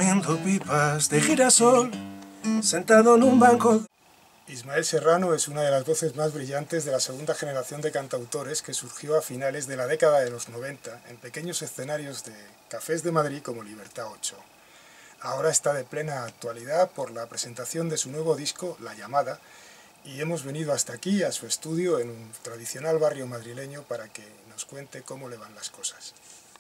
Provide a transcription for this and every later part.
comiendo pipas de girasol, sentado en un banco. Ismael Serrano es una de las voces más brillantes de la segunda generación de cantautores que surgió a finales de la década de los 90 en pequeños escenarios de cafés de Madrid como Libertad 8. Ahora está de plena actualidad por la presentación de su nuevo disco, La Llamada, y hemos venido hasta aquí, a su estudio, en un tradicional barrio madrileño, para que nos cuente cómo le van las cosas.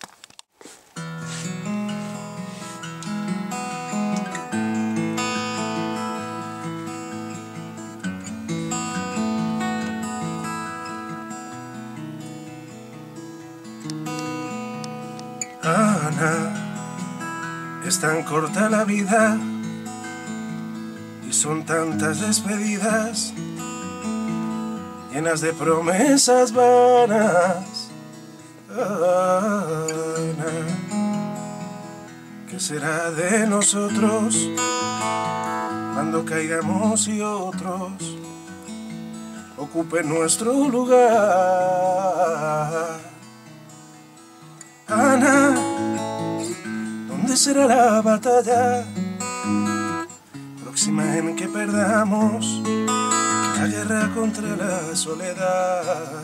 Ana, es tan corta la vida y son tantas despedidas, llenas de promesas vanas. Ana, ¿qué será de nosotros cuando caigamos y otros ocupen nuestro lugar? Ana, ¿dónde será la batalla próxima en que perdamos la guerra contra la soledad?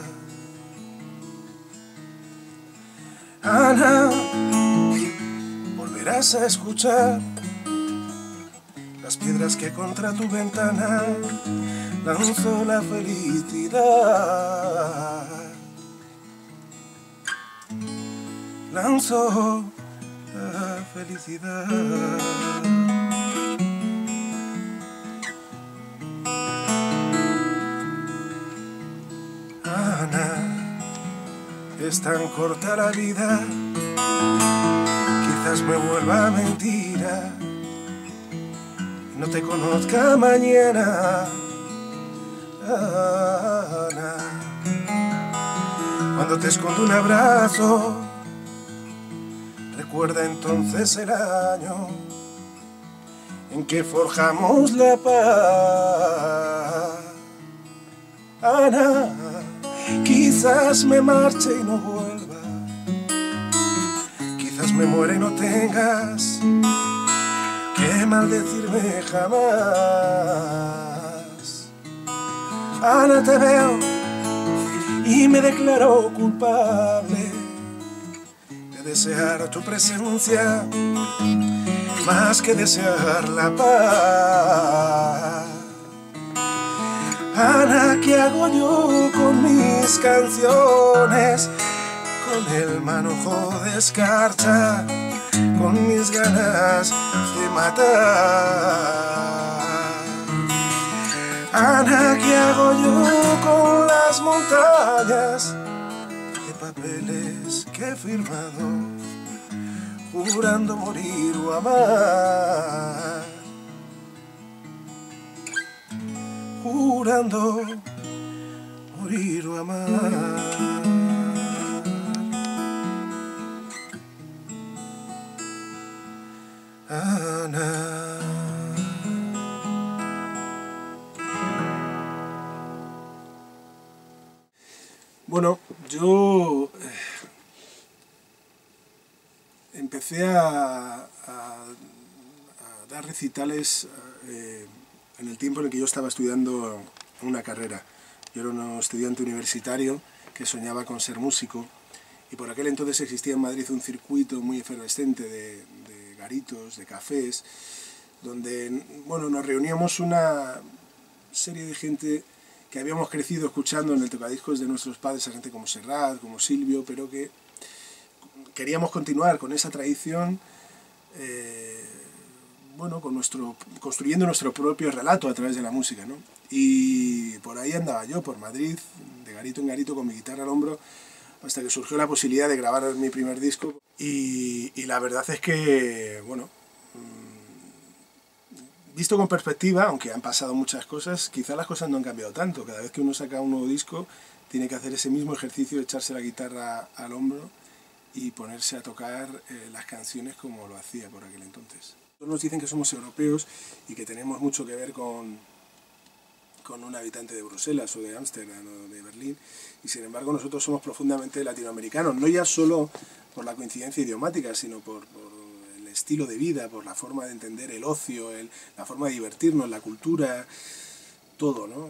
Ana, volverás a escuchar las piedras que contra tu ventana lanzó la felicidad. Lanzó la felicidad. Ana, es tan corta la vida, quizás me vuelva mentira y no te conozca mañana. Ana, cuando te escondo un abrazo, recuerda entonces el año en que forjamos la paz. Ana, quizás me marche y no vuelva, quizás me muera y no tengas que maldecirme jamás. Ana, te veo y me declaro culpable de desear tu presencia más que desear la paz. Ana, ¿qué hago yo con mis canciones? Con el manojo de escarcha, con mis ganas de matar. Ana, ¿qué hago yo con las montañas de papeles que he firmado, jurando morir o amar? Jurando morir o amar. Ana. Bueno, yo empecé a dar recitales en el tiempo en el que yo estaba estudiando una carrera. Yo era un estudiante universitario que soñaba con ser músico, y por aquel entonces existía en Madrid un circuito muy efervescente de garitos, de cafés, donde, bueno, nos reuníamos una serie de gente que habíamos crecido escuchando en el tocadiscos de nuestros padres, a gente como Serrat, como Silvio, pero que queríamos continuar con esa tradición, bueno, construyendo nuestro propio relato a través de la música, ¿no? Y por ahí andaba yo, por Madrid, de garito en garito, con mi guitarra al hombro, hasta que surgió la posibilidad de grabar mi primer disco. Y la verdad es que, bueno, visto con perspectiva, aunque han pasado muchas cosas, quizá las cosas no han cambiado tanto. Cada vez que uno saca un nuevo disco, tiene que hacer ese mismo ejercicio de echarse la guitarra al hombro y ponerse a tocar las canciones como lo hacía por aquel entonces. Nos dicen que somos europeos y que tenemos mucho que ver con un habitante de Bruselas o de Ámsterdam o de Berlín, y sin embargo nosotros somos profundamente latinoamericanos, no ya solo por la coincidencia idiomática, sino por el estilo de vida, por la forma de entender el ocio, la forma de divertirnos, la cultura, todo, ¿no?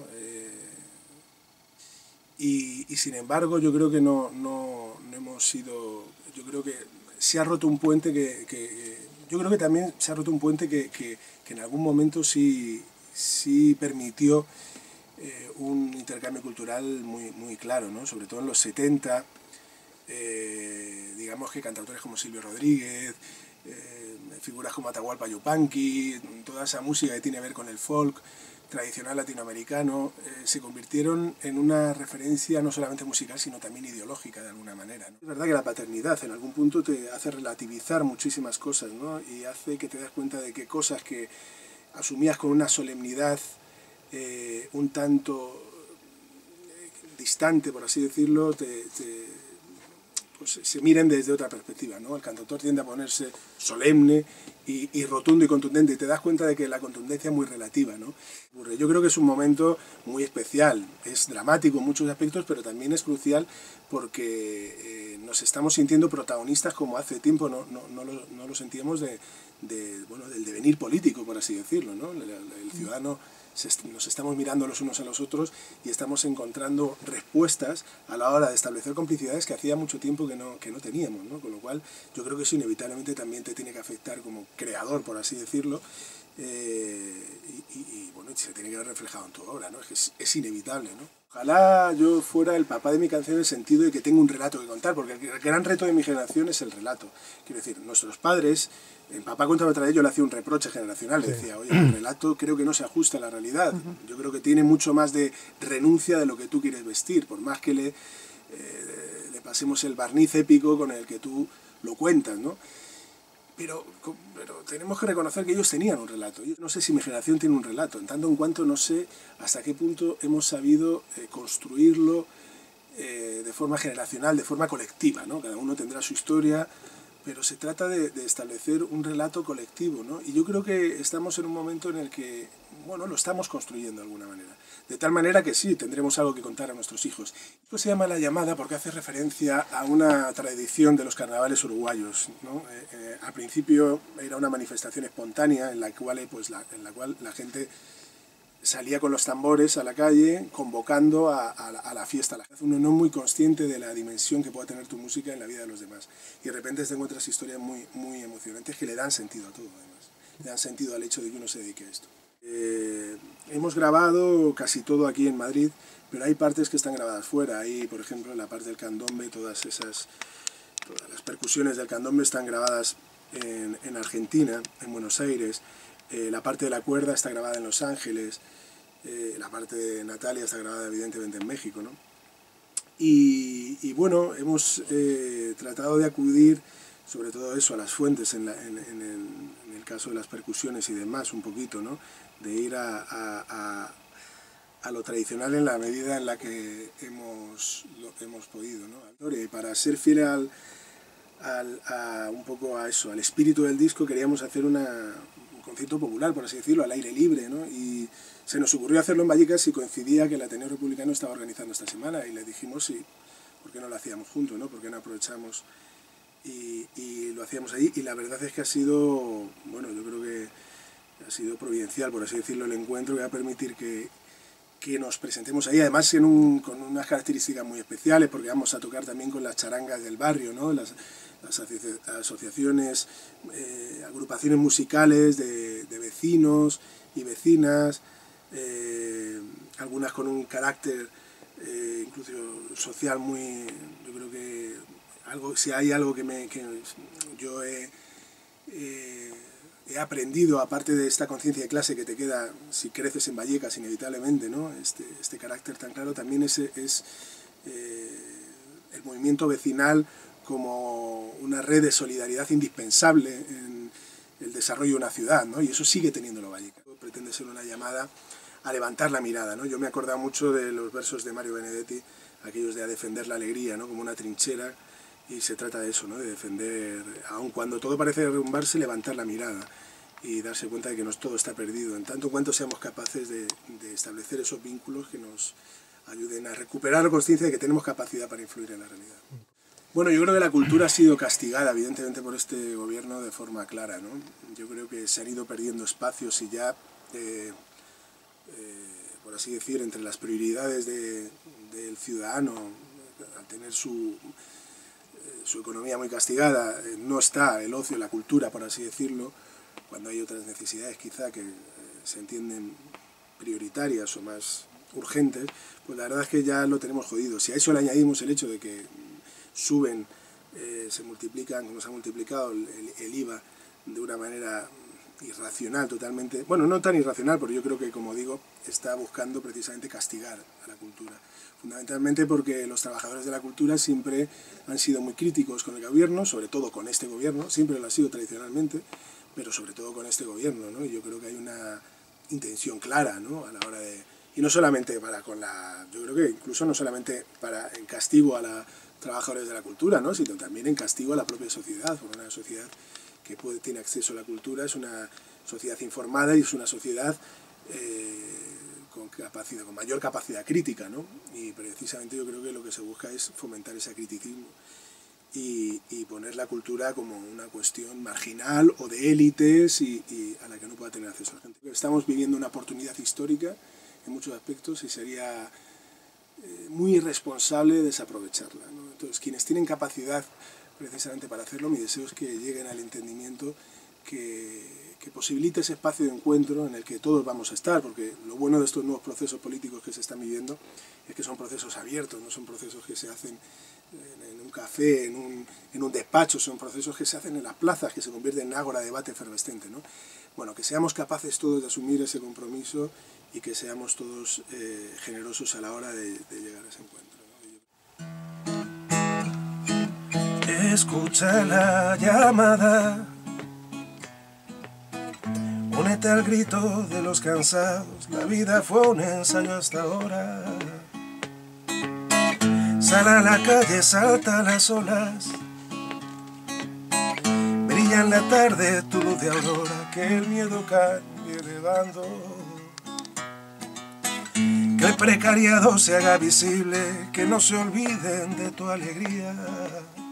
Y sin embargo yo creo que no hemos sido, yo creo que se ha roto un puente yo creo que también se ha roto un puente que en algún momento sí permitió un intercambio cultural muy claro, ¿no? Sobre todo en los 70, digamos que cantautores como Silvio Rodríguez, figuras como Atahualpa Yupanqui, toda esa música que tiene que ver con el folk tradicional latinoamericano, se convirtieron en una referencia no solamente musical, sino también ideológica de alguna manera, ¿no? Es verdad que la paternidad en algún punto te hace relativizar muchísimas cosas, ¿no? Y hace que te das cuenta de que cosas que asumías con una solemnidad un tanto distante, por así decirlo, pues se miren desde otra perspectiva, ¿no? El cantautor tiende a ponerse solemne y rotundo y contundente, y te das cuenta de que la contundencia es muy relativa, ¿no? Yo creo que es un momento muy especial, es dramático en muchos aspectos, pero también es crucial porque nos estamos sintiendo protagonistas como hace tiempo no lo sentíamos bueno, del devenir político, por así decirlo, ¿no? El ciudadano nos estamos mirando los unos a los otros y estamos encontrando respuestas a la hora de establecer complicidades que hacía mucho tiempo que no teníamos, ¿no? Con lo cual yo creo que eso inevitablemente también te tiene que afectar como creador, por así decirlo, y bueno, se tiene que ver reflejado en tu obra, ¿no? Es inevitable, ¿no? Ojalá yo fuera el papá de mi canción en el sentido de que tengo un relato que contar, porque el gran reto de mi generación es el relato. Quiero decir, nuestros padres, el papá contaba otra vez, yo le hacía un reproche generacional, le decía, oye, el relato creo que no se ajusta a la realidad, yo creo que tiene mucho más de renuncia de lo que tú quieres vestir, por más que le pasemos el barniz épico con el que tú lo cuentas, ¿no? Pero tenemos que reconocer que ellos tenían un relato. Yo no sé si mi generación tiene un relato, en tanto en cuanto no sé hasta qué punto hemos sabido construirlo de forma generacional, de forma colectiva, ¿no? Cada uno tendrá su historia, pero se trata de establecer un relato colectivo, ¿no? Y yo creo que estamos en un momento en el que, bueno, lo estamos construyendo de alguna manera. De tal manera que sí, tendremos algo que contar a nuestros hijos. Esto se llama La Llamada porque hace referencia a una tradición de los carnavales uruguayos, ¿no? Al principio era una manifestación espontánea en la cual la gente salía con los tambores a la calle convocando a la fiesta. Uno no es muy consciente de la dimensión que pueda tener tu música en la vida de los demás. Y de repente te encuentras historias muy emocionantes que le dan sentido a todo, además. Le dan sentido al hecho de que uno se dedique a esto. Hemos grabado casi todo aquí en Madrid, pero hay partes que están grabadas fuera. Ahí, por ejemplo, en la parte del candombe, todas las percusiones del candombe están grabadas en Argentina, en Buenos Aires. La parte de la cuerda está grabada en Los Ángeles. La parte de Natalia está grabada evidentemente en México, ¿no? Y bueno, hemos tratado de acudir sobre todo eso, a las fuentes en el caso de las percusiones y demás, un poquito, ¿no? De ir a lo tradicional en la medida en la que hemos podido, ¿no? Y para ser fiel un poco a eso, al espíritu del disco, queríamos hacer un concierto popular, por así decirlo, al aire libre, ¿no? Y se nos ocurrió hacerlo en Vallecas y coincidía que el Ateneo Republicano estaba organizando esta semana y le dijimos, sí, ¿por qué no lo hacíamos juntos, ¿no? ¿Por qué no aprovechamos y lo hacíamos ahí? Y la verdad es que ha sido, bueno, yo creo que ha sido providencial, por así decirlo, el encuentro que va a permitir que nos presentemos ahí, además con unas características muy especiales, porque vamos a tocar también con las charangas del barrio, ¿no? Las asociaciones, agrupaciones musicales de vecinos y vecinas, algunas con un carácter incluso social muy, yo creo que si hay algo que yo he aprendido, aparte de esta conciencia de clase que te queda si creces en Vallecas inevitablemente, ¿no? Este carácter tan claro, también es el movimiento vecinal como una red de solidaridad indispensable en el desarrollo de una ciudad, ¿no? Y eso sigue teniéndolo Vallecas. Pretende ser una llamada a levantar la mirada, ¿no? Yo me he acordado mucho de los versos de Mario Benedetti, aquellos de a defender la alegría, ¿no? Como una trinchera, y se trata de eso, ¿no? De defender, aun cuando todo parece derrumbarse, levantar la mirada y darse cuenta de que no todo está perdido, en tanto cuanto seamos capaces de establecer esos vínculos que nos ayuden a recuperar la conciencia de que tenemos capacidad para influir en la realidad. Bueno, yo creo que la cultura ha sido castigada, evidentemente, por este gobierno de forma clara, ¿no? Yo creo que se han ido perdiendo espacios y ya, por así decir, entre las prioridades del ciudadano, al tener su economía muy castigada, no está el ocio, la cultura, por así decirlo, cuando hay otras necesidades quizá que se entienden prioritarias o más urgentes, pues la verdad es que ya lo tenemos jodido. Si a eso le añadimos el hecho de que suben, se multiplican, como se ha multiplicado el IVA de una manera irracional totalmente, bueno, no tan irracional, porque yo creo que, como digo, está buscando precisamente castigar a la cultura. Fundamentalmente porque los trabajadores de la cultura siempre han sido muy críticos con el gobierno, sobre todo con este gobierno, siempre lo ha sido tradicionalmente, pero sobre todo con este gobierno, ¿no? Y yo creo que hay una intención clara, ¿no? A la hora de... Y no solamente para con la... Yo creo que incluso no solamente para en castigo a los trabajadores de la cultura, ¿no? Sino también en castigo a la propia sociedad, porque una sociedad que tiene acceso a la cultura es una sociedad informada y es una sociedad con mayor capacidad crítica, ¿no? Y precisamente yo creo que lo que se busca es fomentar ese criticismo y poner la cultura como una cuestión marginal o de élites y a la que no pueda tener acceso la gente. Estamos viviendo una oportunidad histórica en muchos aspectos y sería muy irresponsable desaprovecharla, ¿no? Entonces, quienes tienen capacidad precisamente para hacerlo, mi deseo es que lleguen al entendimiento que posibilite ese espacio de encuentro en el que todos vamos a estar, porque lo bueno de estos nuevos procesos políticos que se están viviendo es que son procesos abiertos, no son procesos que se hacen en un café, en un despacho, son procesos que se hacen en las plazas, que se convierten en ágora de debate efervescente, ¿no? Bueno, que seamos capaces todos de asumir ese compromiso y que seamos todos generosos a la hora de llegar a ese encuentro, ¿no? Escucha la llamada, únete al grito de los cansados, la vida fue un ensayo hasta ahora. Sal a la calle, salta las olas, brilla en la tarde tu luz de aurora, que el miedo cambie de bando, que el precariado se haga visible, que no se olviden de tu alegría.